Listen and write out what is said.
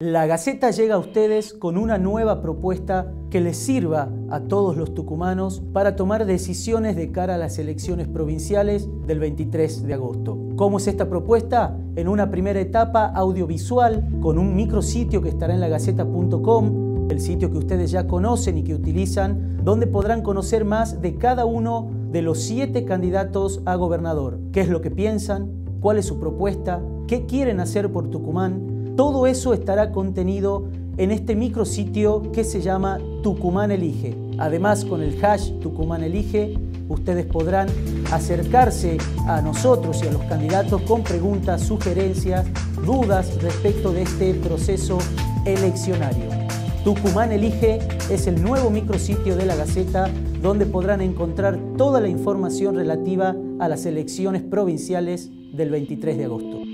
La Gaceta llega a ustedes con una nueva propuesta que les sirva a todos los tucumanos para tomar decisiones de cara a las elecciones provinciales del 23 de agosto. ¿Cómo es esta propuesta? En una primera etapa audiovisual con un micrositio que estará en lagaceta.com, el sitio que ustedes ya conocen y que utilizan, donde podrán conocer más de cada uno de los 7 candidatos a gobernador. ¿Qué es lo que piensan? ¿Cuál es su propuesta? ¿Qué quieren hacer por Tucumán? Todo eso estará contenido en este micrositio que se llama Tucumán Elige. Además, con el hash Tucumán Elige, ustedes podrán acercarse a nosotros y a los candidatos con preguntas, sugerencias, dudas respecto de este proceso eleccionario. Tucumán Elige es el nuevo micrositio de la Gaceta donde podrán encontrar toda la información relativa a las elecciones provinciales del 23 de agosto.